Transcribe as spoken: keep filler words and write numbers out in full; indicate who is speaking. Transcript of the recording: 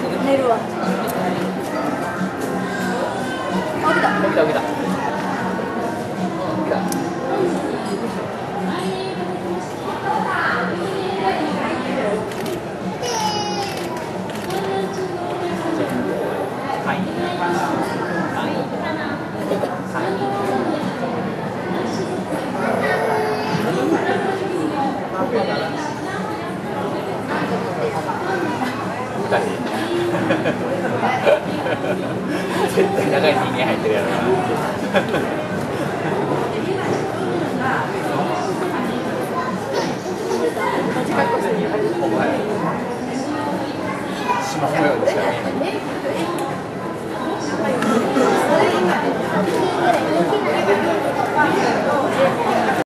Speaker 1: 寝るわ。起きた。
Speaker 2: 起きた起きた。絶対長い人間入ってるやろな。